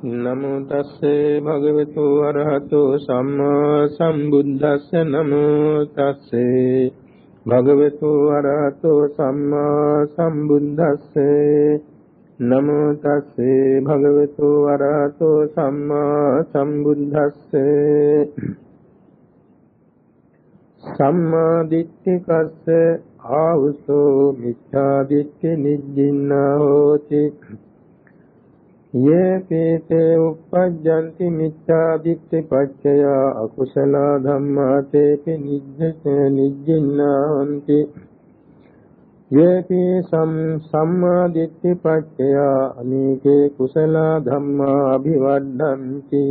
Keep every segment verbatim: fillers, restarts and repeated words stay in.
නමෝ තස්සේ භගවතු අරහතෝ සම්මා සම්බුද්දස්සේ නමෝ තස්සේ භගවතු අරහතෝ සම්මා සම්බුද්දස්සේ නමෝ තස්සේ භගවතු අරහතෝ සම්මා සම්බුද්දස්සේ සම්මා දිට්ඨිකස්ස ආවුසෝ මිච්ඡා දිට්ඨි නිජ්ජින්නා හෝති ये पीते uppajjanti मिथ्या दिट्ඨि पच्चया अकुशला धम्मा तेपि निज्जिन्नान्ति ये पी सम सम्मा दिट्ठि पच्चया अनेके कुशला धम्मा अभिवद्दन्ति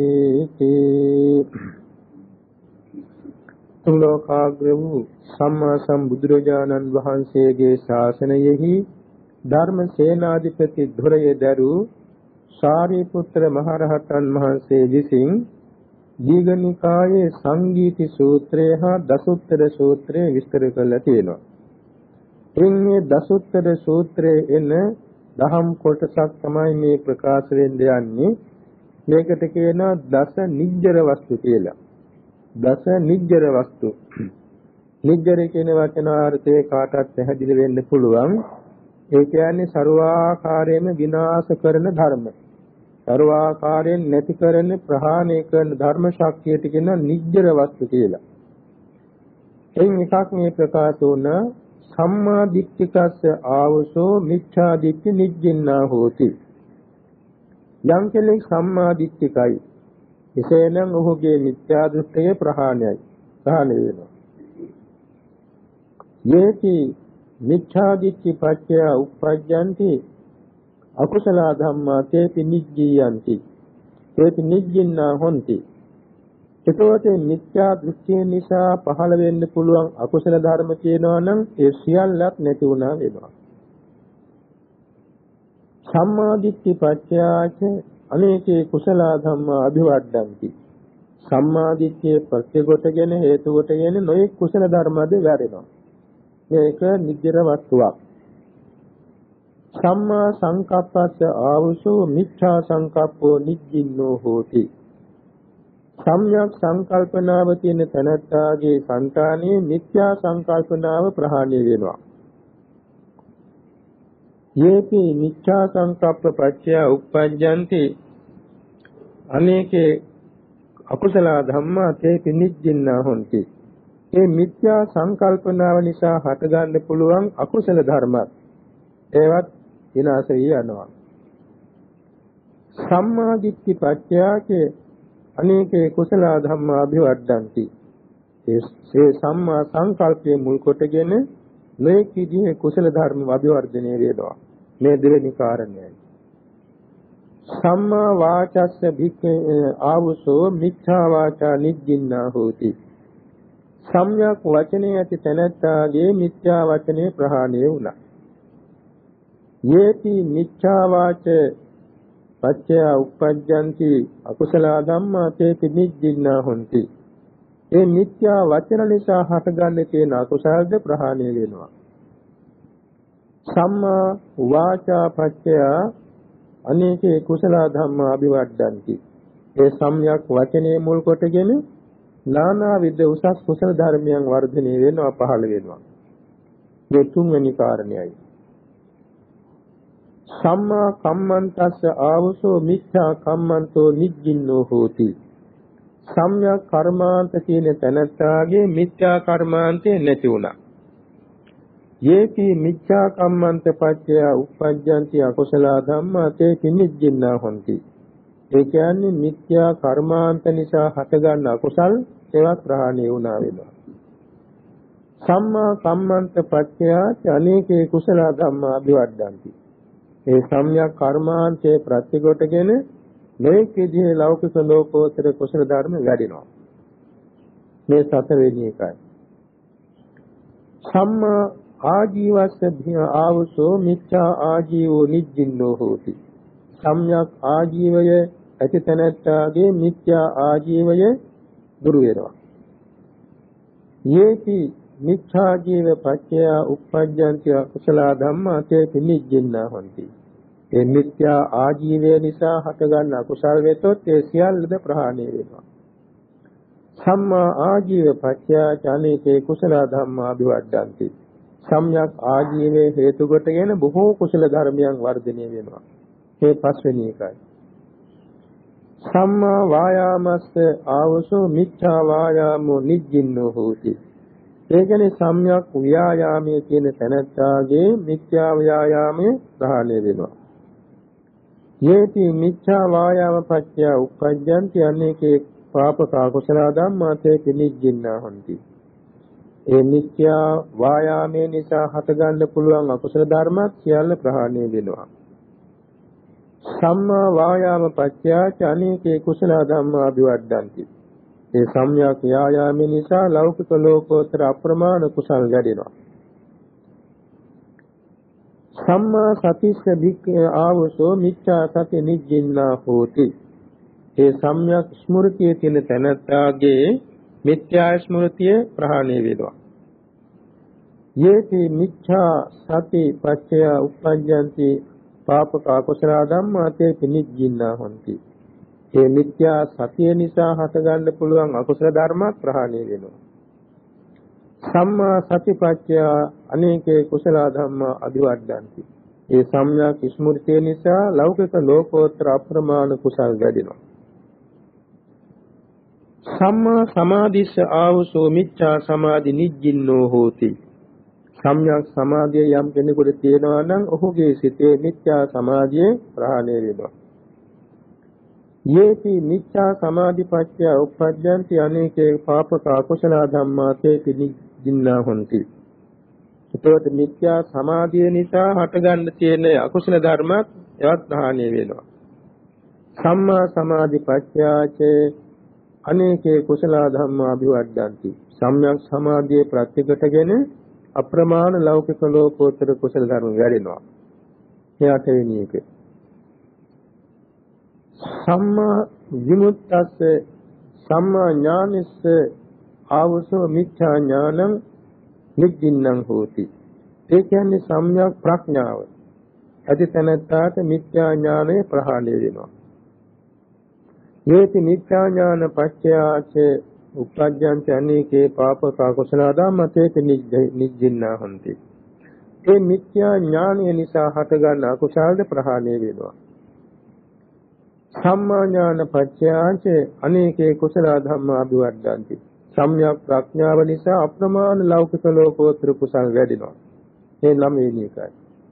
තුලෝකාග්‍ර වූ සම්මා සම්බුදුරජාණන් වහන්සේගේ ශාසනයෙහි ධර්ම සේනාධිපති ධුරය දරූ සාරිපුත්‍ර මහරහතන් වහන්සේ විසින් දීඝනිකායේ සංගීති සූත්‍රය හා දසුත්තර සූත්‍රය විස්තර කරලා තියෙනවා. එන්නේ දසුත්තර සූත්‍රයේ එන දහම් කොටසක් තමයි මේ ප්‍රකාශ වෙන්න යන්නේ. මේකට කියනවා දස නිජ්ජර වස්තු කියලා. දස නිජ්ජර වස්තු. නිජ්ජර කියන වචනාර්ථය කාටත් පැහැදිලි වෙන්න පුළුවන්. ඒ කියන්නේ ਸਰවාකාරයෙන්ම විනාශ කරන ධර්ම. ਸਰවාකාරයෙන් නැති කරන ප්‍රහාණය කරන ධර්ම ශක්තියට කියන නිජ්ජර වස්තු කියලා. එයින් එකක් මේ ප්‍රකාශ වුණ සම්මා දිට්ඨිකස්ස ආවසෝ මිච්ඡා දිට්ඨි නිජ්ජින්නා හෝති. යම් කෙනෙක් සම්මා දිට්ඨිකයි එසේනම් ඔහුගේ මිත්‍යා දෘෂ්ටිය ප්‍රහාණයයි ප්‍රහාණය වෙනවා. යේති මිච්ඡා දිට්ඨි පච්චය uppajjanti අකුසල ධම්මා තේපි නිජ්ජියන්ති තේපි නිජ්ජින්නා හොಂತಿ. ඒකෝට මිත්‍යා දෘෂ්ටිය නිසා පහළ වෙන්න පුළුවන් අකුසල ධර්ම කියනවා නම් ඒ සියල්ලක් නැති වුණා වෙනවා. සම්මා දිට්ඨි පච්චයාච අනේකේ කුසල ධම්මා අභිවද්දන්ති. සම්මා දිට්ඨියේ ප්‍රත්‍යගතගෙන හේතු කොටගෙන නොයෙක් කුසල ධර්මද වැඩෙනවා. මේක නිජ්ජර වස්තුවක්. සම්මා සංකප්පස්ස ආවසෝ මිච්ඡා සංකප්පෝ නිජ්ජින්නෝ හෝති. සම්‍යක් සංකල්පනාව තියෙන තැනැත්තාගේ సంతානයේ මිත්‍යා සංකල්පනාව ප්‍රහාණය වෙනවා. යේපි මිච්ඡා සංකප්ප පච්චය uppajjanti අනේකේ අකුසල ධම්මා තේපි නිජ්ජින්නා හොಂತಿ. මේ මිත්‍යා සංකල්පනාව නිසා හටගන්න පුළුවන් අකුසල ධර්මත් ඒවත් විනාශ වී යනවා. සම්මා දිට්ඨි පච්චයාචේ අනේකේ කුසල ධම්මා අභිවද්දන්ති. ඒ සම්මා සංකල්පයේ මුල් කොටගෙන මේ කිදියේ කුසල ධර්ම අභිවර්ධනය වෙනවා. මේ දෙවෙනි කාරණයයි. සම්මා වාචස්ස භික්ඛේ ආවසෝ මිච්ඡා වාචා නිජ්ජින්නා හෝති. සම්‍යක් වචනේ ඇති තැනැත්තාගේ මිත්‍යා වචනේ ප්‍රහාණය වුණා. යේති මිච්ඡා වාච පච්චය uppajjanti අකුසල ධම්මා තේති නිජ්ජින්නා හොಂತಿ. ඒ මිත්‍යා වචන නිසා හටගන්න තියෙන අකුසල්ද ප්‍රහාණය වෙනවා. සම්මා වාචා පච්චය අනේකේ කුසල ධම්මා අභිවද්දන්ති. ඒ සම්‍යක් වචනේ මුල් කොටගෙන නානා විද උසස් කුසල ධර්මයන් වර්ධනය වෙනවා පහළ වෙනවා. මේ තුන්වෙනි කාරණයයි. සම්මා කම්මන්තස්ස ආවසෝ මිච්ඡා කම්මන්තෝ නිජ්ජින්නෝ හෝති. සම්‍යක් කර්මාන්ත කියන තැනත්තාගේ මිත්‍යා කර්මාන්තේ නැති වුණා. යේති මිච්ඡා කම්මන්ත පච්චය uppajjanti අකුසල ධම්මා තේපි නිජ්ජින්නා හොಂತಿ. ඒ කියන්නේ මිත්‍යා කර්මාන්ත නිසා හටගන්න අකුසල් ඒවත් ප්‍රහාණය වුණා වෙනවා. සම්මා කම්මන්ත පච්චය අනේකේ කුසල ධම්මා අභිවද්දන්ති. ඒ සම්‍යක් කර්මාන්තයේ ප්‍රතිකොටගෙන මේ කිදියේ ලෞකික ලෝකෝත්තර කුසල ධර්ම වැඩිනවා. මේ සතරවෙනි එකයි. සම්මා ආජීවස්ස ආවසෝ මිච්ඡා ආජීවෝ නිජ්ජින්නෝ හෝති. සම්‍යක් ආජීවය ඇති තැනැත්තාගේ මිත්‍යා ආජීවය දුරු වෙනවා. යේති මිච්ඡා ජීව පච්චය uppajjanti අකුසල ධම්මා තේපි නිජ්ජින්නා හොಂತಿ. ඒ මිත්‍යා ආජීවය නිසා හටගන්න අකුසල් වෙතොත් ඒ සියල්ලද ප්‍රහාණය වෙනවා. සම්මා ආජීව පත්‍ය චානේකේ කුසල ධම්මා අභිවර්ධන්ති. සම්‍යක් ආජීවයේ හේතු කොටගෙන බොහෝ කුසල ධර්මයන් වර්ධනය වෙනවා. මේ පස්වෙනි එකයි. සම්මා වායාමස්ස ආවසෝ මිච්ඡා වායාමෝ නිජ්ජින්නෝ හෝති. ඒ කියන්නේ සම්‍යක් ව්‍යායාමයේ කියන තැනත්තාගේ මිත්‍යා ව්‍යායාමය ප්‍රහාණය වෙනවා. යේති මිච්ඡා වායාම පත්‍ය උප්පජ්ජන්ති අනේකේ පාපක කුසල ධම්මා තේ නිජ්ජින්නා හොಂತಿ. ඒ මිත්‍යා වායාමයේ නිසා හටගන්න පුළුවන් අකුසල ධර්මත් සියල්ල ප්‍රහාණය වෙනවා. සම්මා වායාම පත්‍ය අනේකේ කුසල ධම්මා අභිවර්ධන්ති. ඒ සම්‍යක් ව්‍යායාමයේ නිසා ලෞකික ලෝකෝත්තර අප්‍රමාණ කුසල් වැඩෙනවා. සම්මා සතිස්ස භික්ඛ ආවසෝ මිච්ඡා සති නිජ්ජින්නා හෝති. ඒ සම්‍යක් ස්මෘතියේ තියෙන තැනත්තාගේ මිත්‍යා ස්මෘතිය ප්‍රහාණය වෙනවා. යේති මිච්ඡා සති පච්චය උප්පජ්ජන්ති පාපක කුසල ධම්මා තේ නිජ්ජින්නා හොಂತಿ. ඒ මිත්‍යා සතිය නිසා හටගන්න පුළුවන් අකුසල ධර්මත් ප්‍රහාණය වෙනවා. සම්මා සතිපත්‍ය අනේකේ කුසල ධම්මා අභිවර්ධන්ති. ඒ සම්‍යක් ස්මෘතිය නිසා ලෞකික ලෝකෝත්තර අප්‍රමාණ කුසල් වැඩෙනවා. සම්මා සමාධිස්ස ආවසෝ මිච්ඡා සමාධි නිජ්ජින්නෝ හෝති. සම්‍යක් සමාධිය යම් කෙනෙකුට තියෙනවා නම් ඔහුගේ සිතේ මිත්‍යා සමාධිය ප්‍රහාණය වෙනවා. යේති මිච්ඡා සමාධිපත්‍ය උප්පජ්ජන්ති අනේකේ පාපක අකුසල ධම්මා තේ නිජ්ජින්නා හොಂತಿ. එතකොට මිත්‍යා සමාධිය නිසා හටගන්න තියෙන අකුසල ධර්මත් එවත් ප්‍රහාණය වෙනවා. සම්මා සමාධිපත්‍යාචේ අනේකේ කුසල ධම්මා අභිවර්ධන්ති. සම්‍යක් සමාධියේ ප්‍රත්‍යකටගෙන අප්‍රමාණ ලෞකික ලෝකෝත්තර කුසල ධර්ම වැඩෙනවා. එයාට වෙන්නේ ඒක. සම්මා විමුක්තස්ස සම්මා ඥානස්ස ආවසෝ මිච්ඡා ඥානං නිජ්ජින්නං හෝති. ඒ කියන්නේ සම්‍යක් ප්‍රඥාව. අධිතනත්තාට මිත්‍යා ඥානය ප්‍රහාණය වෙනවා. යේති මිත්‍යා ඥාන පච්චයාච උප්පජ්ජන්ති අනේකේ පාපක කුසල ධම්මතේ නිජ්ජින්නා හොಂತಿ. ඒ මිත්‍යා ඥානය නිසා හටගන්න අකුසල්ද ප්‍රහාණය වෙනවා. සම්මා ඥාන පච්චයාච අනේකේ කුසල ධම්මා අභිවර්ධන්ති. සම්‍යක් ප්‍රඥාව නිසා අප්‍රමාණ ලෞකික ලෝකෝත්තර කුසල් වැඩෙනවා. මේ ළමෙනි එකයි.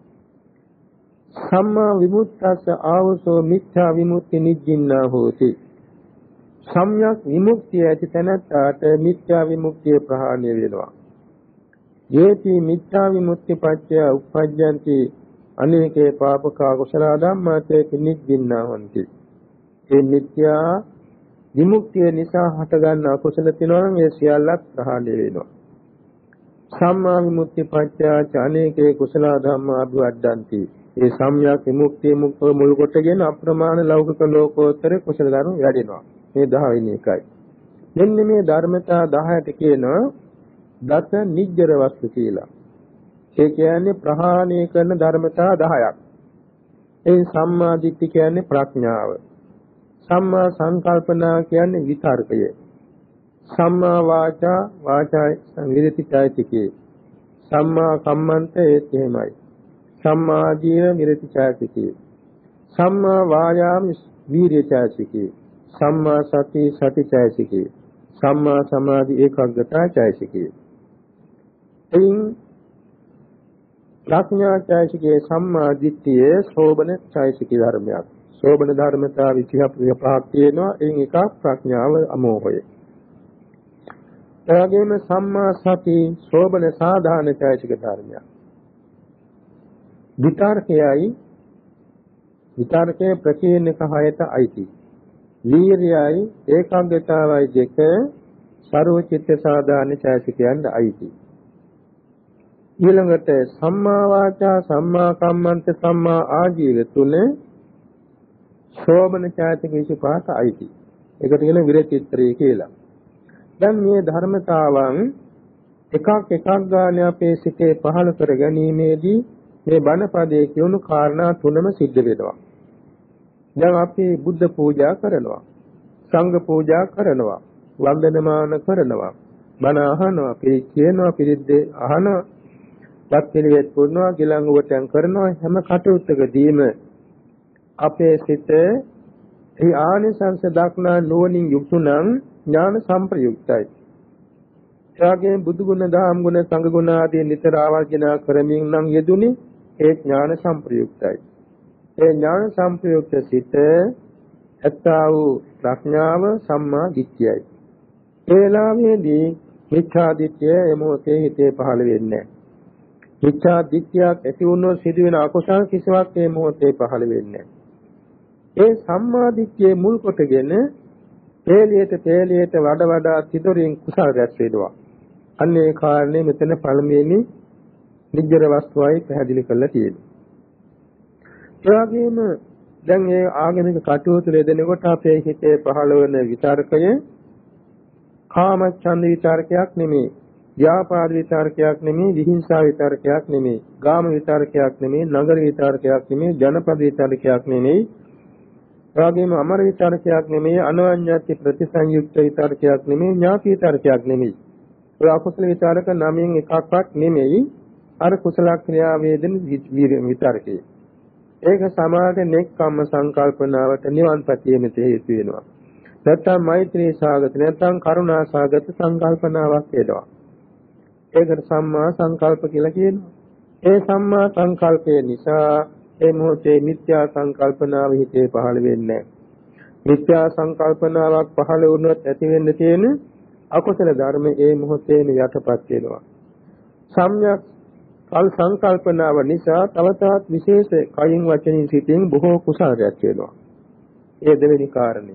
සම්මා විමුක්තස්ස ආවසෝ මිච්ඡා විමුක්ති නිජ්ජින්නා හෝති. සම්‍යක් විමුක්තිය ඇති තැනට මිත්‍යා විමුක්තිය ප්‍රහාණය වෙනවා. යේති මිත්‍යා විමුක්ති පත්‍ය උප්පජ්ජන්ති අනේකේ පාපක කුසල ධම්මා තේ නිජ්ජින්නා හොಂತಿ. ඒ මිත්‍යා විමුක්තිය නිසා හටගන්න අකුසල තිනවා නම් ඒ සියල්ලත් ප්‍රහාණය වෙනවා. සම්මා විමුක්ති පත්‍ය අනේකේ කුසල ධම්මා අභිවර්ධන්ති. ඒ සම්‍යක් විමුක්තිය මුල් කොටගෙන අප්‍රමාණ ලෞකික ලෝකෝත්තර කුසල ධර්ම වැඩෙනවා. මේ දහ වෙනි එකයි. මෙන්න මේ ධර්මතා දහයට කියනවා දස නිජ්ජර වස්තු කියලා. ඒ කියන්නේ ප්‍රහාණය කරන ධර්මතා දහයක්. ඒ සම්මා දිට්ඨි කියන්නේ ප්‍රඥාව. සම්මා සංකල්පනා කියන්නේ විතර්කය. සම්මා වාචා වාචා සංවිධිත චෛතසිකය. සම්මා කම්මන්ත ඒත් එහෙමයි. සම්මා ජීව විරති චෛතසිකය. සම්මා වායාම වීර්ය චෛතසිකය. සම්මා සති සති චෛතසිකය. සම්මා සමාධි ඒකාග්‍රතා චෛතසිකය. එයින් ප්‍රඥා චෛතසිකයේ සම්මා දිට්ඨියේ සෝබන චෛතසික ධර්මයක්. සෝබන ධර්මතා විසිපහක් තියෙනවා. එයින් එකක් ප්‍රඥාව අමෝහය. එවැගේම සම්මා සති සෝබන සාධාන චෛතසික ධර්මයක්. විතර්කයයි විතර්කයේ ප්‍රකීර්ණක හයට අයිති. වීර්යයයි ඒකාග්‍රතාවයි දෙක සර්ව චිත්ත සාධාන චෛතසිකයන්ට අයිති. ඊළඟට සම්මා වාචා සම්මා කම්මන්ත සම්මා ආජීව තුන ශෝභන චෛතසික විසිපහට අයිති. ඒකට කියන විරචිත්‍රය කියලා. දැන් මේ ධර්මතාවන් එකක් එකක් ගානේ අපේ සිතේ පහළ කර ගැනීමේදී මේ බණපදයේ කියුණු කාරණා තුනම සිද්ධ වෙනවා. දැන් අපි බුද්ධ පූජා කරනවා, සංඝ පූජා කරනවා, වන්දනමාන කරනවා, බණ අහනවා, පිරිත් කියනවා, පිරිත් අහනවා, වත් පිළිවෙත් පුරනවා, ගිලන් උවටන් කරනවා. හැම කටයුත්තකදීම අපේ සිත ඒ ආනිසංස දක්නා නුවණින් යුක්ත නම් ඥාන සම්ප්‍රයුක්තයි. එයාගේ බුදු ගුණ, දහම් ගුණ, සංඝ ගුණ ආදී නිතර ආවර්ජන කරමින් නම් යෙදුනේ ඒ ඥාන සම්ප්‍රයුක්තයි. ඒ ඥාන සම්ප්‍රයුක්ත සිත ඇත්තා වූ ප්‍රඥාව සම්මා දිට්ඨියයි. ඒ වෙලාවේදී මිච්ඡා දිට්ඨිය එමොතේ හිතේ පහළ වෙන්නේ නැහැ. මිච්ඡා දිට්ඨියක් ඇති වුණොත් සිදුවෙන අකුසල කිසිවක් මේ මොහොතේ පහළ වෙන්නේ නැහැ. ඒ සම්මා දිට්ඨියේ මුල් කොටගෙන තේලියට තේලියට වඩා වඩා තිදොරින් කුසල රැස් වෙනවා. අන්න ඒ කාරණේ මෙතන පළමුවෙනි නිජ්ජර වස්තුවයි පැහැදිලි කරලා තියෙනවා. ඒ වගේම දැන් මේ ආගමික කටයුතු දෙදෙනකොට අපේ හිතේ පහළ වෙන විචාරකය කාමච්ඡන්ද විචාරකයක් නෙමෙයි, ව්‍යාපාද විචාරකයක් නෙමෙයි, විහිංසා විචාරකයක් නෙමෙයි, ගාම විචාරකයක් නෙමෙයි, නගර විචාරකයක් නෙමෙයි, ජනපද විචාරකයක් නෙමෙයි, එවාගෙම අමර විචාරකයක් නෙමෙයි, අනවඤ්ඤාති ප්‍රතිසංයුක්ත විචාරකයක් නෙමෙයි, ඥාති විචාරකයක් නෙමෙයි. ඔය අකුසල විචාරක නමෙන් එකක්වත් නෙමෙයි. අර කුසල ක්‍රියා වේදන විචාරකය. ඒක සමාත නෙක්ඛම්ම සංකල්පනාවට නිවන් පැතීමට හේතු වෙනවා. නැත්නම් මෛත්‍රී සාගත, නැත්නම් කරුණා සාගත සංකල්පනාවක් වෙනවා. ඒකට සම්මා සංකල්ප කියලා කියනවා. ඒ සම්මා සංකල්පය නිසා ඒ මොහොතේ මිත්‍යා සංකල්පනාව හිතේ පහළ වෙන්නේ නැහැ. මිත්‍යා සංකල්පනාවක් පහළ වුණොත් ඇති වෙන්න තියෙන අකුසල ධර්ම ඒ මොහොතේම යටපත් වෙනවා. සම්‍යක් කල් සංකල්පනාව නිසා තව තවත් විශේෂ කයින් වචනින් සිතින් බොහෝ කුසල රැස් වෙනවා. ඒ දෙවෙනි කාරණේ.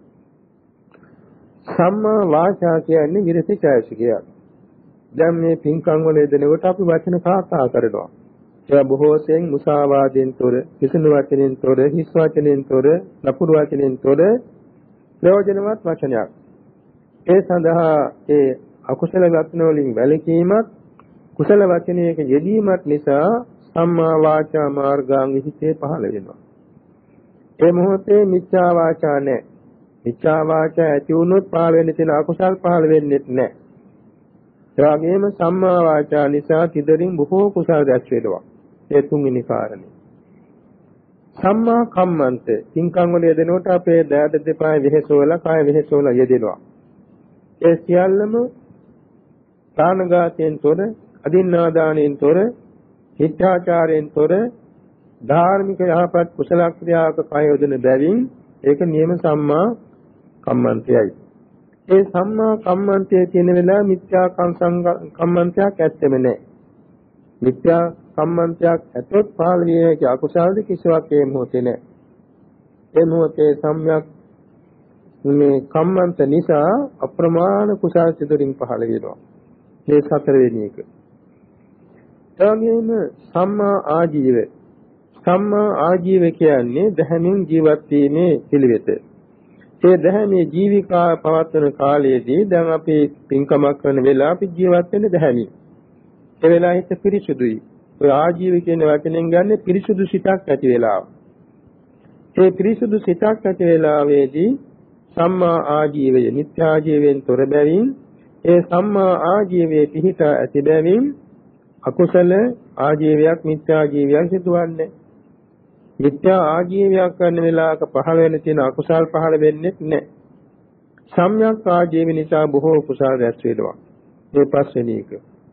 සම්මා වාචා කියන්නේ විරති චෛතසිකයක්. දැන් මේ පින්කම් වල යෙදෙනකොට අපි වචන කතා කරනවා. ඒවා බොහෝ සෙයින් මුසාවාදයෙන් තොර, කිසිදු වචනෙන් තොර, හිස් වචනෙන් තොර, නපුරු වචනෙන් තොර ප්‍රයෝජනවත් වචනයක්. ඒ සඳහා ඒ අකුසල වචන වලින් වැළකීමත්, කුසල වචනයක යෙදීමත් නිසා සම්මා වාචා මාර්ගාංග හිතේ පහළ වෙනවා. ඒ මොහොතේ මිච්ඡා වාචා නැහැ. මිච්ඡා වාචා ඇති වුණොත් පහළ වෙන්න තියෙන අකුසල් පහළ වෙන්නේ නැහැ. ඒ වගේම සම්මා වාචා නිසා තිදරින් බොහෝ කුසල රැස් වෙනවා. ඒ තුන්වෙනි කාරණේ. සම්මා කම්මන්ත පින්කම් වල යෙදෙනකොට අපේ දෑත දෙපාය වෙහෙසවල, කාය වෙහෙසවල යෙදෙනවා. ඒ සියල්ලම ප්‍රාණඝාතයෙන් තොර, අදින්නාදානයෙන් තොර, හිත්‍යාචාරයෙන් තොර, ධාර්මික යහපත් කුසල ක්‍රියාවක කය යොදන බැවින් ඒක නියම සම්මා කම්මන්තයයි. ඒ සම්මා කම්මන්තයේ තියෙන වෙලාව මිත්‍යා කම්මන්තයක් ඇත්තෙම නැහැ. මිත්‍යා කම්මන්තයක් ඇතොත් පහළ විය හැකි අකුසල්ද කිසිවක් ඒ මොහොතේ නැහැ. ඒ මොහොතේ සම්‍යක් මේ කම්මන්ත නිසා අප්‍රමාණ කුසල් සිදුරින් පහළ වෙනවා. මේ සතරවෙනි එක. එවැගේම සම්මා ආජීව. සම්මා ආජීව කියන්නේ දහමින් ජීවත් වීමේ පිළිවෙත. ඒ දහමේ ජීවිකා පවත්වන කාලයේදී දැන් අපි පින්කමක් කරන වෙලාව අපි ජීවත් වෙන්නේ දහමින්. ඒ වෙලාව හිත පිරිසුදුයි. ඔය ආජීව කියන වචනෙන් ගන්න පිරිසුදු සිතක් ඇති වෙලාව. ඒ පිරිසුදු සිතක් ඇති වෙලාවේදී සම්මා ආජීවය මිත්‍යා ජීවයෙන් තොර බැවින් ඒ සම්මා ආජීවයේ පිහිට ඇති බැවින් අකුසල ආජීවයක් මිත්‍යා ජීවයක් සිදුවන්නේ. මිත්‍යා ආජීවයක් කරන වෙලාවක පහළ වෙන තියෙන අකුසල් පහළ වෙන්නේ නැහැ. සම්‍යක් ආජීව නිසා බොහෝ කුසල් රැස් වෙනවා. මේ පස්වෙනි එක.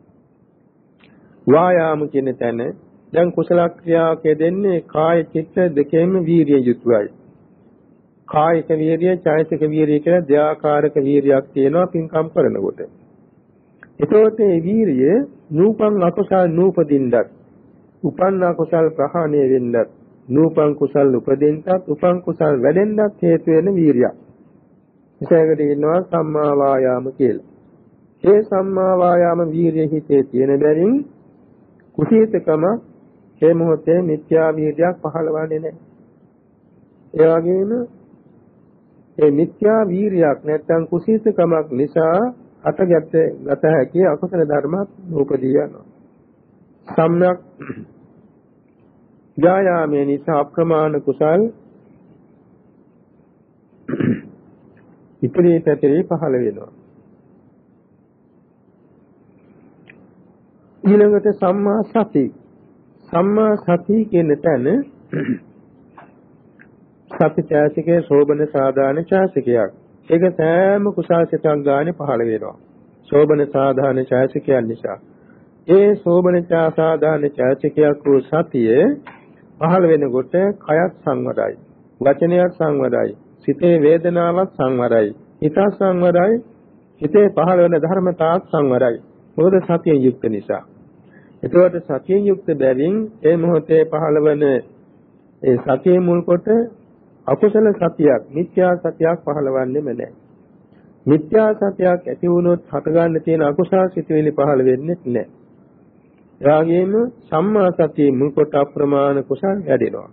වායාම කියන තැන දැන් කුසල ක්‍රියාවක දෙන්නේ කාය චිත්ත දෙකේම වීරිය යුතුයයි. කායික වීරිය, චෛතසික වීරිය කියලා දෙආකාරක වීරියක් තියෙනවා පින්කම් කරනකොට. ඒකෝට මේ වීරිය නූපන් අකුසල් නූපදින්නත්, උපන්න කුසල් ප්‍රහාණය වෙන්නත්, නූපන් කුසල් උපදින්නත්, උපන් කුසල් වැඩෙන්නත් හේතු වෙන වීරියක්. ඒකකට කියනවා සම්මා වායාම කියලා. ඒ සම්මා වායාම වීරිය හිතේ තියෙන බැවින් කුසීතකම මේ මොහොතේ මිත්‍යා වීර්යයක් පහළවන්නේ නැහැ. ඒ වගේම ඒ මිත්‍යා වීර්යයක් නැත්නම් කුසීතකමක් නිසා අටගත ගත හැකි අකුසල ධර්ම උපදී යනවා. සම්‍යක් ව්‍යායාමයේ නිසා අප්‍රමාණ කුසල් ඉතිරි පැතිරි පහළ වෙනවා. ඊළඟට සම්මා සති. සම්මා සති කියන තැන සති ඡාසිකේ සෝබන සාධාන ඡාසිකයක්. ඒක සෑම කුසල් සිතක් ගානේ පහළ වෙනවා. සෝබන සාධාන ඡාසිකයන් නිසා. ඒ සෝබන සාධාන ඡාසිකයක් වූ සතිය පහළ වෙනකොට කයත් සංවරයි. වචනයත් සංවරයි. සිතේ වේදනාවක් සංවරයි. හිත සංවරයි. හිතේ පහළ වෙන ධර්මතාවක් සංවරයි. මොකද සතියෙන් යුක්ත නිසා. එතකොට සතියෙන් යුක්ත බැවින් ඒ මොහොතේ පහළ වෙන ඒ සතිය මුල් කොට අකුසල සතියක්, මිත්‍යා සතියක් පහළවන්නේම නැහැ. මිත්‍යා සතියක් ඇති වුණොත් හට ගන්න තියෙන අකුසල සිතුවිලි පහළ වෙන්නේ නැහැ. එවාගෙම සම්මා සතිය මුල් කොට අප්‍රමාණ කුසල් වැඩෙනවා.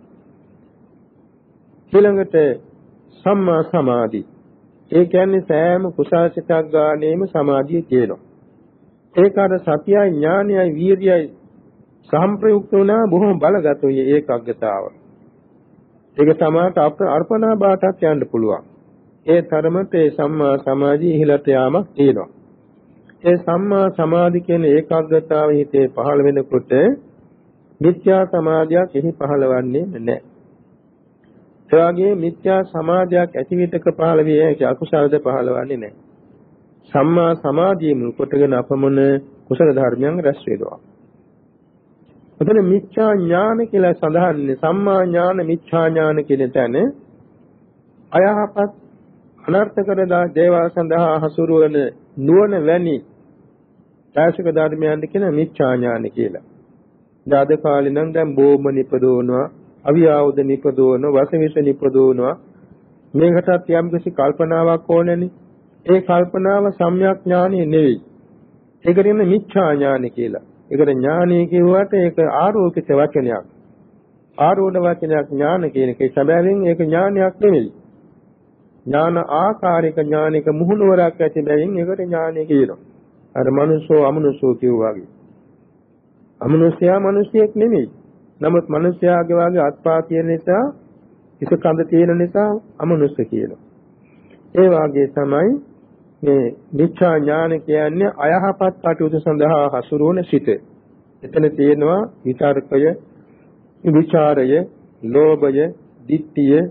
ඊළඟට සම්මා සමාධි. ඒ කියන්නේ සෑම කුසල සිතක් ගානේම සමාධිය තියෙනවා. ඒක අර සතියයි ඥානයයි වීර්යයයි සම්ප්‍රයුක්ත වුණා බොහොම බලගතෝයි ඒකාග්‍රතාව. ඒක සමාත අර්පණා බාටත් යන්න පුළුවන්. ඒ තරමට ඒ සම්මා සමාධිය ඉහළට යාමක් තියෙනවා. ඒ සම්මා සමාධි කියන ඒකාග්‍රතාව හිතේ පහළ වෙනකොට මිත්‍යා සමාධියක් එහි පහළවන්නේ නැහැ. ඒ වගේ මිත්‍යා සමාධියක් ඇති විටක පහළ විය හැකි අකුසලද පහළවන්නේ නැහැ. සම්මා සමාධිය මුල් කොටගෙන අපමණ කුසල ධර්මයන් රැස් වෙනවා. එතන මිච්ඡා ඥාන කියලා සඳහන්නේ සම්මා ඥාන මිච්ඡා ඥාන කියන තැන අයහපත් අනර්ථකර දේවල් සඳහා හසුරුවන නුවණ වැනි ඡාසික ධර්මයන් කියන මිච්ඡා ඥාන කියලා. දාද කාලේ නම් දැන් බෝම්බ නිපදවනවා, අවියාවුද නිපදවනවා, වසවිස නිපදවනවා. මේකටත් යම් කිසි කල්පනාවක් ඕනනේ. ඒ කල්පනාව සම්‍යක් ඥානෙ නෙවෙයි. ඒකට කියන්නේ මිච්ඡා ඥාන කියලා. ඒකට ඥානය කියුවට ඒක ආරෝපිත වචනයක්. ආරෝණ වචනයක් ඥාන කියන එකේ සැබෑවෙන් ඒක ඥානයක් නෙවෙයි. ඥාන ආකාරික ඥානික මුහුණුවරක් ඇති බැවින් ඒකට ඥානය කියනවා. අර මනුෂ්‍යෝ අමනුෂ්‍යෝ කියුවා වගේ. අමනුෂ්‍යයා මිනිසියෙක් නෙමෙයි. නමුත් මිනිස්යාගේ වාගේ අත්පා තියෙන නිසා, ඉස කඳ තියෙන නිසා අමනුෂ්‍ය කියනවා. ඒ වාගේ තමයි මේ මිච්ඡා ඥාන කියන්නේ අයහපත් කටයුතු සඳහා හසුරුවන සිත. එතන තියෙනවා විචාරකය, විචාරය, ලෝභය, ditthිය,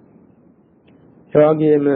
එවාගෙම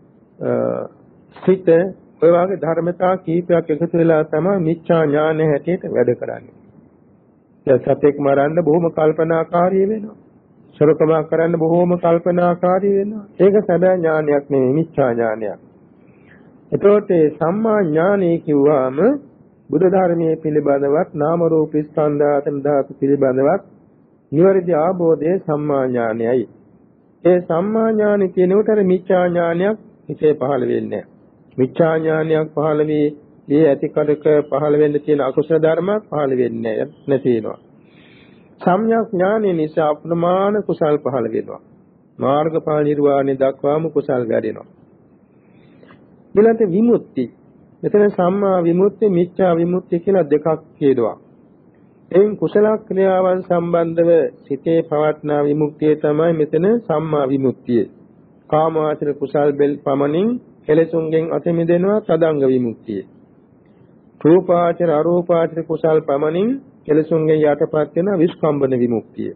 සිත, ඔය වගේ ධර්මතා කීපයක් එකතු වෙලා තමයි මිච්ඡා ඥාන හැටියට වැඩ කරන්නේ. දැන් සතෙක් මරන්න බොහොම කල්පනාකාරී වෙනවා. සරකමක් කරන්න බොහොම කල්පනාකාරී වෙනවා. ඒක සැබෑ ඥානයක් නෙවෙයි, මිච්ඡා ඥානයක්. එතකොට සම්මා ඥානය කිව්වම බුද්ධ ධර්මයේ පිළිබඳවත් නාම රූප ස්කන්ධ ආතන ධාතු පිළිබඳවත් නිවැරදි ආબોධයේ සම්මා ඥානයයි. ඒ සම්මා ඥානෙ කියන උතර මිච්ඡා ඥානයක් හිතේ පහළ වෙන්නේ නැහැ. මිච්ඡා ඥානයක් පහළ වී ඒ ඇති කඩක පහළ වෙන්න තියෙන අකුසල ධර්ම පහළ වෙන්නේ නැතිනවා. සම්‍යක් ඥානෙ නිසා අප්‍රමාණ කුසල් පහළ වෙනවා. මාර්ගඵල නිර්වාණය දක්වාම කුසල් වැඩෙනවා. ඊළඟට විමුක්ති. මෙතන සම්මා විමුක්ති, මිච්ඡා විමුක්ති කියලා දෙකක් කියනවා. එයින් කුසල ක්‍රියාවන් සම්බන්ධව සිතේ පවත්නා විමුක්තිය තමයි මෙතන සම්මා විමුක්තිය. කාමාචර කුසල් බෙල් පමණින් කෙලෙසුන්ගෙන් අත මිදෙනවා තදංග විමුක්තිය. රූපාචර අරූපාචර කුසල් පමණින් කෙලෙසුන්ගෙන් යටපත් වෙන විස්කම්බන විමුක්තිය.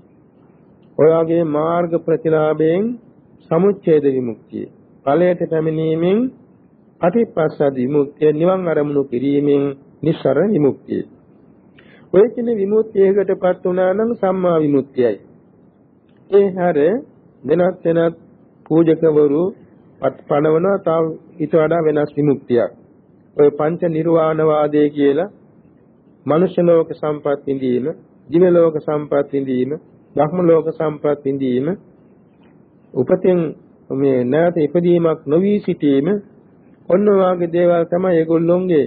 ඔය වගේ මාර්ග ප්‍රතිලාභයෙන් සමුච්ඡේද විමුක්තිය. ඵලයට පැමිණීමෙන් අටිපස්සද විමුක්තිය, නිවන් අරමුණු කිරීමෙන් නිස්සාර විමුක්තිය. ඔය කියන විමුක්තියකටපත් වුණා නම් සම්මා විමුක්තියයි. ඒ හැර වෙනත් වෙනත් පූජකවරු පණවනවා තව ඊට වඩා වෙනස් විමුක්තියක්. ඔය පංච නිර්වාණ වාදයේ කියලා මනුෂ්‍ය ලෝක සම්පත් විඳීම, දිව්‍ය ලෝක සම්පත් විඳීම, ධර්ම ලෝක සම්පත් විඳීම, උපතෙන් මේ නැවත ඉපදීමක් නොවි සිටීම, ඔන්න වාගේ දේවල් තමයි ඒගොල්ලොන්ගේ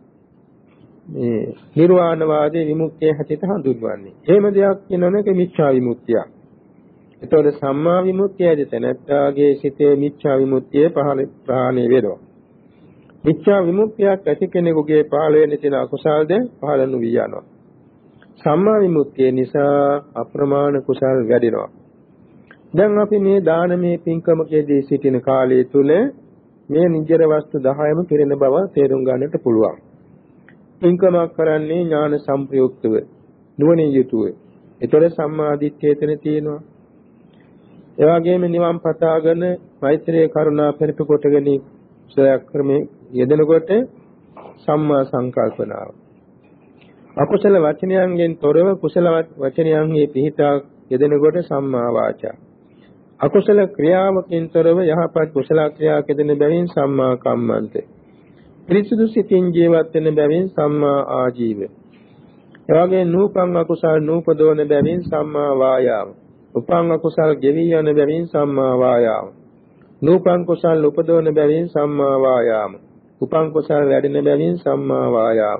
මේ නිර්වාණ වාදයේ විමුක්තිය හැටියට හඳුන්වන්නේ. එහෙම දෙයක් කියනවනේ මිච්ඡා විමුක්තිය. ඒතකොට සම්මා විමුක්තියද තැනැත්තාගේ සිතේ මිච්ඡා විමුක්තිය පහළ ප්‍රහාණය වෙනවා. මිච්ඡා විමුක්තියක් ඇති කෙනෙකුගේ පහළ වෙන තියෙන අකුසල්ද පහළ නොවි යනවා. සම්මා විමුක්තිය නිසා අප්‍රමාණ කුසල් වැඩෙනවා. දැන් අපි මේ දානමය පින්කමකදී සිටින කාලය තුල මේ නිජර වස්තු දහයම පිරෙන බව තේරුම් ගන්නට පුළුවන්. පින්කමක් කරන්නේ ඥාන සම්ප්‍රයුක්තව නුවණින් යුතුව. ඒතර සම්මා දිට්ඨිය එතන තියෙනවා. ඒ වගේම නිවන් පතාගෙන මෛත්‍රී කරුණා පෙරට කොටගෙන සයක් ක්‍රමයේ යෙදෙනකොට සම්මා සංකල්පනාව. අකුසල වචනයන්ගෙන් තොරව කුසල වචනයන්හි පිහිටා යෙදෙනකොට සම්මා වාචා. අකුසල ක්‍රියාවකින් තොරව යහපත් කුසල ක්‍රියා කෙදෙන බැවින් සම්මා කම්මන්ත. පිරිසුදු සිතින් ජීවත් වෙන බැවින් සම්මා ආජීව. එවාගේ නූපං අකුසල් නූපදෝන බැවින් සම්මා වායාම. උපං අකුසල් ගෙවි යන බැවින් සම්මා වායාම. නූපං කුසල් උපදෝන බැවින් සම්මා වායාම. උපං කුසල් වැඩෙන බැවින් සම්මා වායාම.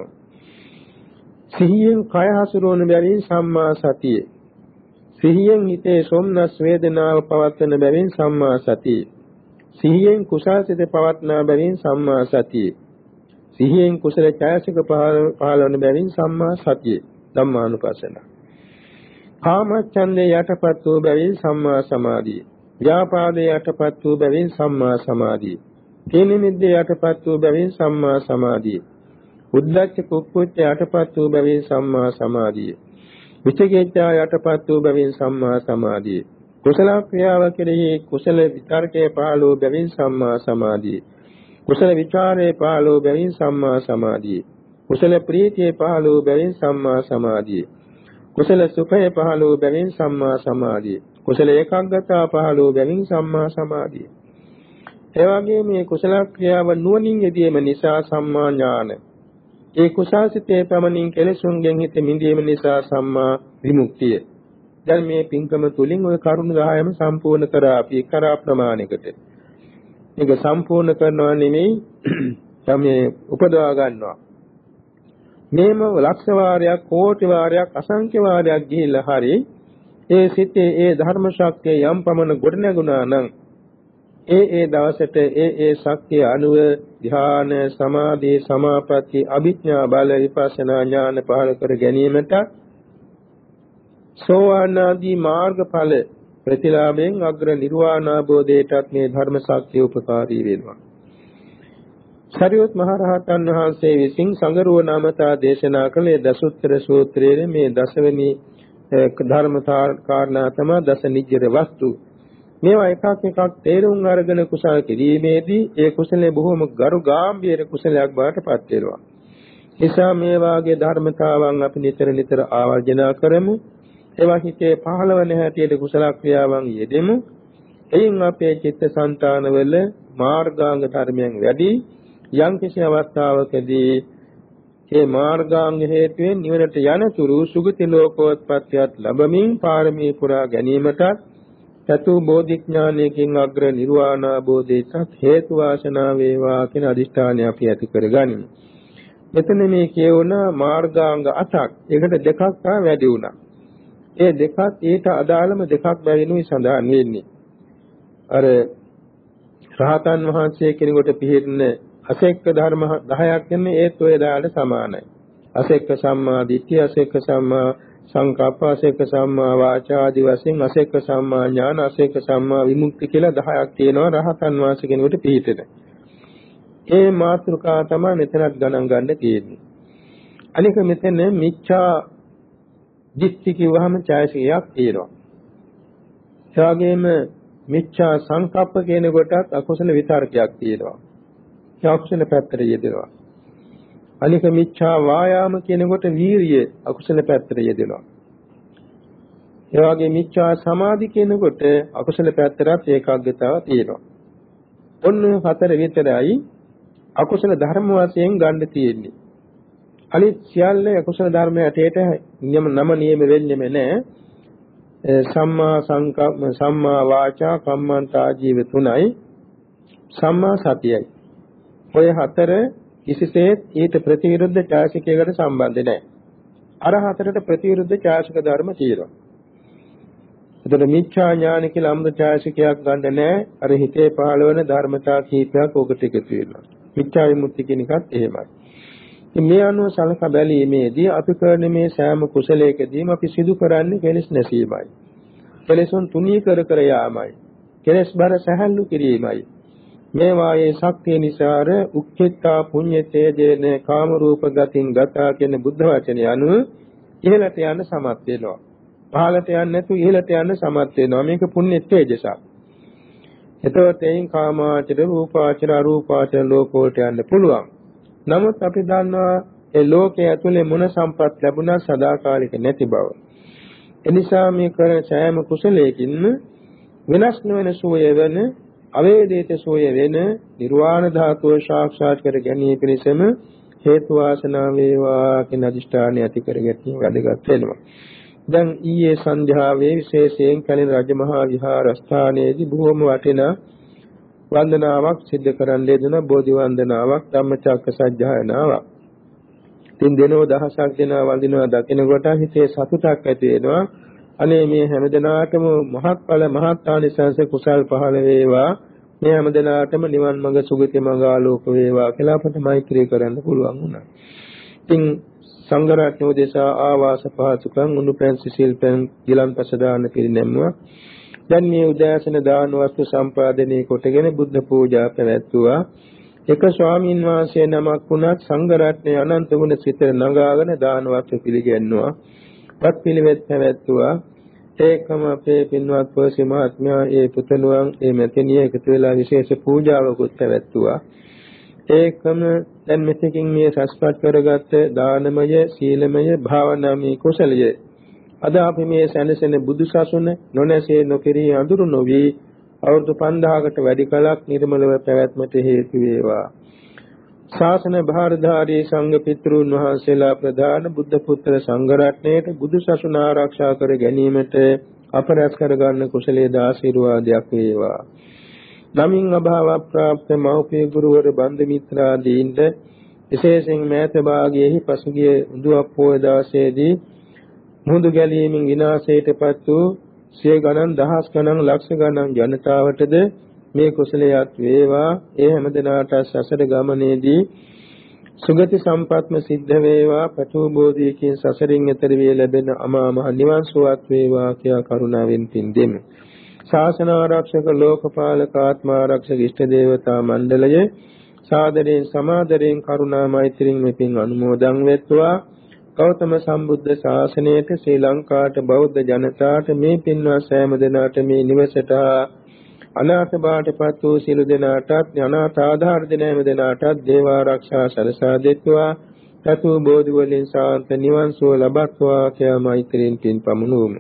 සිහියෙන් කය හසුරවන බැවින් සම්මා සතිය. සිහියෙන් හිතේ සොම්නස් වේදනාව පවත්වන බැවින් සම්මා සතිය. සිහියෙන් කුසල් සිත පවත්නා බැවින් සම්මා සතිය. සිහියෙන් කුසල ඡායසික පහළවන බැවින් සම්මා සතිය. ධම්මානුපස්සන. කාමච්ඡන්දේ යටපත් වූ බැවින් සම්මා සමාධිය. ව්‍යාපාදේ යටපත් වූ බැවින් සම්මා සමාධිය. තීන මිද්දේ යටපත් වූ බැවින් සම්මා සමාධිය. උද්ධච්ච කුක්කුච්ච යටපත් වූ බැවින් සම්මා සමාධිය. විචිකිච්ඡා යටපත් වූ බැවින් සම්මා සමාධිය. කුසල ක්‍රියාව කෙරෙහි කුසල විචාරකේ පහළ වූ බැවින් සම්මා සමාධිය. කුසල විචාරේ පහළ වූ බැවින් සම්මා සමාධිය. කුසල ප්‍රීතියේ පහළ වූ බැවින් සම්මා සමාධිය. කුසල සුඛයේ පහළ වූ බැවින් සම්මා සමාධිය. කුසල ඒකාග්‍රතාව පහළ වූ බැවින් සම්මා සමාධිය. ඒ වගේම මේ කුසල ක්‍රියාව නුවණින් යෙදීම නිසා සම්මා ඥාන. ඒ කුසාසිතේ පමණින් කෙලෙසුන්ගෙන් හිත මිදීම නිසා සම්මා විමුක්තිය. දැන් මේ පින්කම තුලින් ওই කරුණු දහයම සම්පූර්ණ කරා අපි කරා ප්‍රමාණයකට. මේක සම්පූර්ණ කරනවා නෙමෙයි තමයි උපදවා ගන්නවා. මේම ලක්ෂ වාරයක් කෝටි වාරයක් අසංඛ්‍ය වාරයක් ගිහිල්ලා හරි ඒ සිතේ ඒ ධර්ම ශක්තිය යම් පමණ ගොඩ නැගුණා නම් ඒ ඒ දවසට ඒ ඒ ශක්තිය අනුව ධ්‍යාන සමාධි සමාපatti අභිඥා බල විපස්සනා ඥාන පහළ කර ගැනීමට සෝවාන් ආදී මාර්ගඵල ප්‍රතිලාභයෙන් අග්‍ර නිර්වාණ අවබෝධයටත් මේ ධර්ම ශක්තිය උපකාරී වෙනවා. සරියුත් මහ රහතන් වහන්සේ විසින් සංගරුව නාමතා දේශනා කළේ දසුත්තර සූත්‍රයේ මේ දසවෙනි ධර්ම කාරණා තමයි දස නිජ්ජර වස්තු. මේවා එකක් එකක් තේරුම් අරගෙන කුසල කිරීමේදී ඒ කුසලයේ බොහොම ගරු ගාම්භීර කුසලයක් බවට පත් වෙනවා. නිසා මේ වාගේ ධර්මතාවන් අපි නිතර නිතර ආවර්ජන කරමු. ඒවා හිතේ පහළවන හැටියට කුසල ක්‍රියාවන් යෙදෙමු. එයින් අපේ චිත්තසංතානවල මාර්ගාංග ධර්මයන් වැඩි යම් කිසි අවස්ථාවකදී මේ මාර්ගාංග හේතුවෙන් නිවනට යනතුරු සුගති ලෝකෝත්පත්තියත් ලැබමින් පාරමී පුරා ගැනීමට චතු බෝධිඥානයකින් අග්‍ර නිර්වාණ අවබෝධයට හේතු වාසනා වේවා කියන අදිෂ්ඨානය අපි ඇති කරගනිමු. මෙතන මේ කියවන මාර්ගාංග අටක් ඒකට දෙකක් තා වැඩි වුණා. ඒ දෙකත් ඊට අදාළම දෙකක් බැවිනුයි සඳහන් වෙන්නේ. අර රහතන් වහන්සේ කෙනෙකුට පිළිහින්න අසෙක්ක ධර්ම දහයක් කියන්නේ ඒත් ඔය දාට සමානයි. අසෙක්ක සම්මා දිට්ඨිය, අසෙක්ක සම්මා සංකප්ප, අසෙක්ක සම්මා වාචා ආදී වශයෙන් අසෙක්ක සම්මා ඥාන, අසෙක්ක සම්මා විමුක්ති කියලා දහයක් තියෙනවා රහතන් වහන්සේ කෙනෙකුට පිළිහින්න. ඒ මාතෘකා තමයි මෙතනත් ගණන් ගන්න තියෙන්නේ. අනික මෙතන මිච්ඡා දිට්ඨි කිව්වහම ඡායසිකයක් තියෙනවා. ඒ වගේම මිච්ඡා සංකප්ප කියන කොටත් අකුසල විතර්කයක් තියෙනවා. ඒ අකුසල පැත්තට යෙදෙනවා. අනික මිච්ඡා වායාම කියන කොට වීරිය අකුසල පැත්තට යෙදෙනවා. ඒ වගේ මිච්ඡා සමාධි කියන කොට අකුසල පැත්තට ඒකාග්‍රතාව තියෙනවා. ඔන්න හතර විතරයි අකුසල ධර්ම වශයෙන් ගන්න තියෙන්නේ. අනිත් සියල්ල අකුසල ධර්ම යටේට නියම නම නියම වෙන්නේම නැහැ. සම්මා සංකප්ප, සම්මා වාචා, කම්මන්තා ජීව තුනයි, සම්මා සතියයි. ඔය හතර කිසිසේත් ඊට ප්‍රතිවිරුද්ධ ඡායසිකයකට සම්බන්ධ නැහැ. අර හතරට ප්‍රතිවිරුද්ධ ඡායසික ධර්ම තියෙනවා. එතකොට මිච්ඡා ඥාන කියලා අමෘත ඡායසිකයක් ගන්න නැහැ. අර හිතේ පහළ වෙන ධර්මතා කීපයක් ඔකට එකතු වෙනවා. මිච්ඡා විමුක්ති කියන එකත් එහෙමයි. මේ අනුව සලකා බැලීමේදී අපි කරන මේ සෑම කුසලයකදීම අපි සිදු කරන්නේ කෙලෙස් නැසීමයි. කෙලෙසුන් තුනී කර කර යාමයි. කෙලෙස් බර සැහැල්ලු කිරීමයි. මේ වායේ ශක්තිය නිසාර උක්ඛිතා පුඤ්ඤතේජේන කාම රූප ගතින් ගතා කියන බුද්ධ වචනය අනුව ඉහළට යන්න සමත් වෙනවා. පහළට යන්නේ නැතුව ඉහළට යන්න සමත් වෙනවා. මේක පුණ්‍ය තේජසක්. එතකොට එයින් කාමාචර රූපාචර අරූපාචර ලෝකෝට යන්න පුළුවන්. නමුත් අපි දන්නවා ඒ ලෝකයේ ඇතුලේ මොන සම්පත් ලැබුණත් සදාකාලික නැති බව. එනිසා මේ කරන සෑම කුසලයකින්ම විනාශ නොවන සෝය වෙන අවේදිත සෝය වෙන නිර්වාණ ධාතුව සාක්ෂාත් කර ගැනීම පිණිසම හේතු වාසනා වේවා කියන අදිෂ්ඨානය ඇති කර ගැනීම වැදගත් වෙනවා. දැන් ඊයේ සන්ධ්‍යාවේ විශේෂයෙන් කලින් රජමහා විහාරස්ථානයේදී බොහොම වටිනා වන්දනාවක් සිද්ධ කරන්න ලැබුණ බෝධි වන්දනාවක් ධම්මචක්ක සජ්ජායනාවක්. තින් දිනෝ දහසක් දෙනා වඳිනවා දකිනකොට හිතේ සතුටක් ඇති වෙනවා. අනේ මේ හැමදෙනාටම මහත්ඵල මහත්ානිසංස කුසල් පහළ වේවා. මේ හැමදෙනාටම නිවන් මඟ සුගති මඟ ආලෝක වේවා කියලා අපට මෛත්‍රී කරන්න පුළුවන් වුණා. ඉතින් සංඝ රත්නෝ දේශා ආවාස පහසුකම් උණුපැන් සිසිල් පැන් ගිලන්පස දාන පිරිනැමුවා. දැන් මේ උදෑසන දාන වස්තු සම්පාදනය කොටගෙන බුද්ධ පූජා පැවැත්වුවා. එක ස්වාමීන් වහන්සේ නමක් වුණත් සංඝ රත්නයේ අනන්ත ගුණ සිත නගාගෙන දාන වස්තු පිළිගන්නවා. පත් පිළිවෙත් පැවැත්වුවා. ඒකම අපේ පින්වත් පොසි මහත්මයා ඒ පුතණුවන් ඒ මෙතනිය එකතු වෙලා විශේෂ පූජාවකුත් පැවැත්වුවා. ඒකම දැන් මෙතකින් මේ සස්පත් කරගත්ත දානමය සීලමය භාවනාමය කුසලයේ අද අපි මේ සැනසෙන බුදුසසුන නොනැසී නොකිරී අඳුරු නොවි අවුරුදු පන්දහකට වැඩි කලක් නිර්මලව පැවැත්මට හේතු වේවා. ශාසන භාරධාරී සංඝ පිතෘන් වහන්සේලා ප්‍රදාන බුද්ධ පුත්‍ර සංඝ රත්නයේට බුදුසසුන ආරක්ෂා කර ගැනීමට අප රැස් කරගන්න කුසලයේ ආශිර්වාදයක් වේවා. නමින් අභාව ප්‍රාප්ත මෞපිය ගුරුවර බන්දු මිත්‍රාදීන්ට විශේෂයෙන් මෑත භාගයේහි පසුගිය උඳුවප් පොය දවසේදී මුහුදු ගැලීමෙන් විනාශයටපත් වූ සිය ගණන් දහස් ගණන් ලක්ෂ ගණන් ජනතාවටද මේ කුසලයක් වේවා. ඒ හැම දිනාට සසර ගමනේදී සුගති සම්පත්ම සිද්ධ වේවා. පතු බෝධියකින් සසරින් එතර වේ ලැබෙන අමා මහ නිවන් සුවත් වේවා කියා කරුණාවෙන් පින් දෙමු. ශාසන ආරක්ෂක ලෝකපාලක ආත්ම ආරක්ෂක ඉෂ්ට දේවතා මණ්ඩලයේ සාදරයෙන් සමාදරයෙන් කරුණා මෛත්‍රියෙන් මෙපින් අනුමෝදන් වෙත්වා. ගෞතම සම්බුද්ධ ශාසනයට ශ්‍රී ලංකාවට බෞද්ධ ජනතාවට මේ පින්වත් සෑම දෙනාට මේ නිවසට අනාථ බාටපත් වූ සියලු දෙනාටත් අනාථ ආධාර දෙන හැම දෙනාටත් දේව ආරක්ෂා සලසා දෙත්වා. සතු බෝධි වලින් සාන්ත නිවන් සුව ලබත්වා කියා මෛත්‍රියෙන් පින් පමුණුවමු.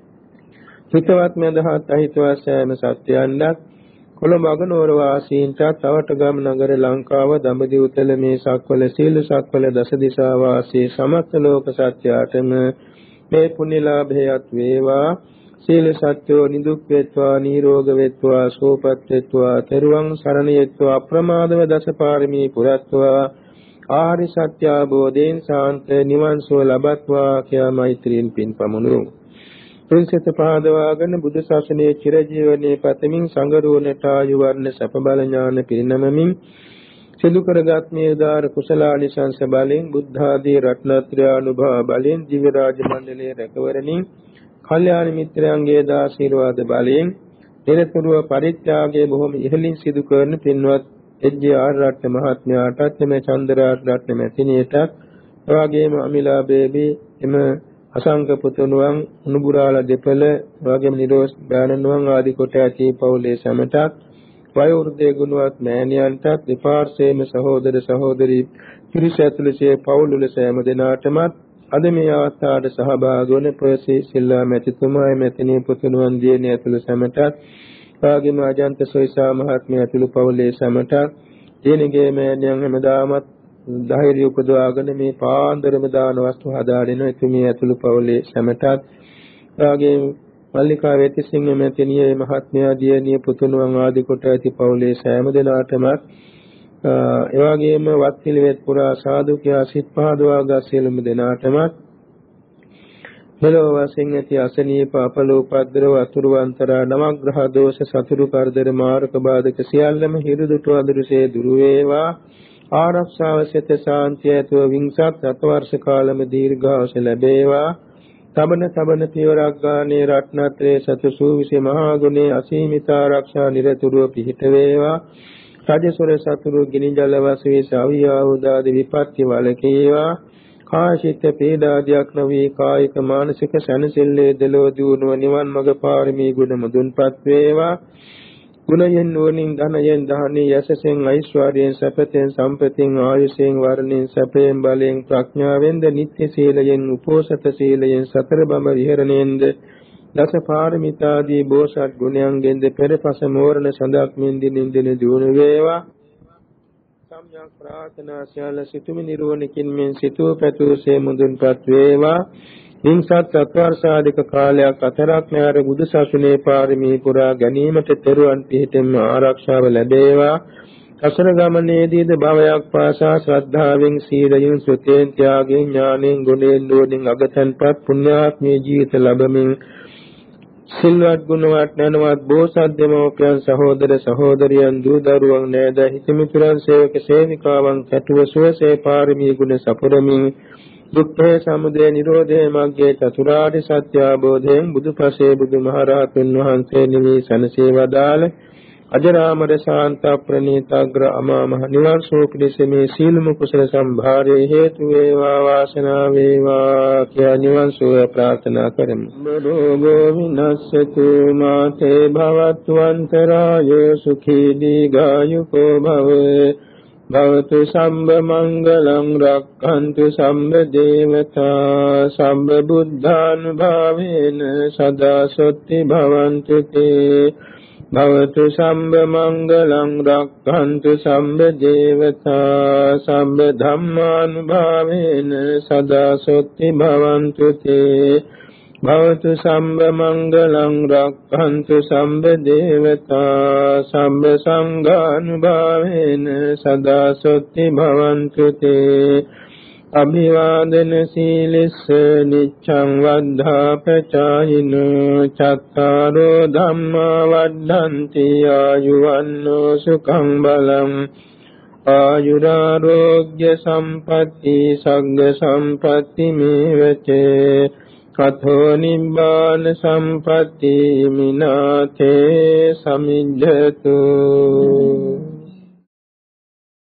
හිතවත් මෙදහත් අහිතවත් සෑම සත්‍යයන්වත් කොළඹ අගනුවර වාසීන්ට තවටගම නගර ලංකාව දඹදිව උතල මේ සක්වල සීල සක්වල දස දිසා වාසී සමස්ත ලෝක සත්‍යයටම මේ පුණ්‍යලාභයත් වේවා. සීල සත්‍යෝ නිදුක් වේත්වා නිරෝග වේත්වා සෝපත් වේත්වා තෙරුවන් සරණ යෙත්වා අප්‍රමාදව දස පාරමී පුරත්වා ආරි සත්‍ය අවබෝධයෙන් සාන්ත නිවන් සුව ලබත්වා කියා මෛත්‍රියෙන් පින් පමුණුමු. තුන්සිත පාදවාගෙන බුදු සසුනේ චිරජීවනයේ පතමින් සංගරුවනට ආයු වර්ණ සප බල ඥාන පිරිනමමින් සිදු කරගත් මේ උදාර කුසලානිසංස බලෙන් බුද්ධ ආදී රත්නත්‍රය අනුභව බලෙන් දිව්‍ය රාජ මණ්ඩලයේ රැකවරණින් කල්යාණ මිත්‍රයන්ගේ ආශිර්වාද බලයෙන් නිරතුරුව පරිත්‍යාගයේ බොහොම ඉහළින් සිදු කරන පින්වත් එජ්ජේ ආර් රත්න මහත්මයාටත් මේ චන්දරාජ රත්න මැතිණියටත් එවාගේම අමිලා බේබි එම අසංක පුතුණුවන් උණුබුරාලා දෙපළ එවාගේම නිරෝස් බෑනනුවන් ආදී කොට ඇති පවුලේ සැමටත් වයෝවෘද්ධ ගුණවත් මෑණියන්ටත් දෙපාර්ශ්වයේම සහෝදර සහෝදරී පිරිස ඇතුළු සිය පවුල් වල සෑම දෙනාටමත් අද මේ අවස්ථාවට සහභාගී වන ප්‍රසී සිල්ලා මැතිතුමා මැතිණිය පුතුණුවන් දියණිය ඇතුළු සැමටත් එවාගේම අජන්ත සොයිසා මහත්මිය ඇතුළු පවුලේ සැමටත් දියණියගේ මෑණියන් හැමදාමත් ධෛර්ය උපදවාගෙන මේ පාන්දරම දාන වස්තු හදාගෙන එතුමිය ඇතුළු පවුලේ සැමටත් එවාගේ මල්ලිකා වේතිසිංහ මැතිණිය මහත්මයා දියණිය පුතුණුවන් ආදී කොට ඇති පවුලේ සෑම දෙනාටම එවාගේම වත් පිළිවෙත් පුරා සාදු කියා සිත් පහදවා ගත් සියලුම දෙනාටම මෙලොව වශයෙන් ඇති අසනීප අපලෝපද්දරව අතුරුවන්තරා නවග්‍රහ දෝෂ සතුරු කරදර මාරක බාධක සියල්ලම හිරුදුට අඳුරසේ දුරු වේවා. ආරක්ෂාව සිත ශාන්තියතුව විංසත් අතවර්ෂ කාලම දීර්ඝාස ලැබේවා. තබන තබන පියවරක් ගානේ රත්නත්‍රේ සතු විසි මහා ගුණේ අසීමිත ආරක්ෂා නිරතුරුව පිහිට වේවා. රජසොර සතුරු ගිනි ජල වශයෙන් සවියා උදාදී විපත්ති වලකේවා. කායික පීඩාදියක් නොවි කායික මානසික සැනසෙල්ලේ දලෝ දිනුව නිවන් මඟ පාරමී ගුණ මුදුන්පත් වේවා. ගුණයෙන් නුවණින් ධනයෙන් දානයෙන් යසසෙන් ඓශ්වර්යයෙන් සැපතෙන් සම්පතෙන් ආයුෂයෙන් වර්ණයෙන් සැපයෙන් බලයෙන් ප්‍රඥාවෙන්ද නිත්‍ය සීලයෙන් උපෝසත සීලයෙන් සතර බඹ විහරණයෙන්ද දස පාරමිතාදී බෝසත් ගුණයන්ගෙන්ද පෙරපස මෝරණ සඳක් මෙන් දිනින් දින දිනු වේවා. සම්්‍යක් ප්‍රාර්ථනා සියල්ල සිතුමි නිරෝණකින් මෙන් සිතූ පැතුසේ මුදුන්පත් වේවා. විංසත් සත්වර්ෂාධික කාලයක් අතරක් නැර බුදු සසුනේ පාරමී පුරා ගැනීමට තෙරුවන් පිහිටෙන්ම ආරක්ෂාව ලැබේවා. සසර ගමනේදීද භවයක් පාසා ශ්‍රද්ධාවෙන් සීලයෙන් සුතෙන් ත්‍යාගයෙන් ඥානෙන් ගුණෙන් නුවණින් අගතන්පත් පුණ්‍යාත්මී ජීවිත ලැබමින් සිල්වත් ගුණවත් නැනවත් බෝසත් දෙමෝපියන් සහෝදර සහෝදරියන් දූ දරුවන් නෑද හිතමිතුරන් සේවක සේවිකාවන් කැටුව සුවසේ පාරමී ගුණ සපුරමින් දුක්ඛේ සමුදය නිරෝධේ මග්ගේ චතුරාර්ය සත්‍ය අවබෝධයෙන් බුදුපසේ බුදුමහරහතුන් වහන්සේ නිවී සනසේ වදාළ අජරාමර ශාන්ත ප්‍රණීතග්‍ර අමා මහ නිවන් සුව පිණිස මේ සීලම කුසල සම්භාරයේ හේතු වේවා වාසනාව වේවා කියා නිවන් සුව ප්‍රාර්ථනා කරමු. රෝගෝ විනස්සතු මාතේ භවත්වන්තරාය සුඛී දීඝායුකෝ භවේ භවතු සම්බ මංගලං රක්ඛන්තු සම්බ දේවතා සම්බ බුද්ධානුභාවේන සදා සොත්ති භවන්තු තේ භවතු සම්බ මංගලං රක්ඛන්තු සම්බ දේවතා සම්බ ධම්මානුභාවේන සදා සොත්ති භවන්තු තේ භවතු සම්බ මංගලං රක්ඛන්තු සම්බ දේවතා සම්බ සංඝානුභාවේන සදා සොත්ති භවන්තු තේ අභිවාදන සීලස්ස නිච්ඡං වද්ධා පචායින චත්තාරෝ ධම්මා වද්ධන්ති ආයුවන්නෝ සුඛං බලං ආයුරාෝග්‍ය සම්පatti සග්ග සම්පatti මේවචේ කතෝ නිබ්බාන සම්පatti මිනාතේ සමිජ්ජතු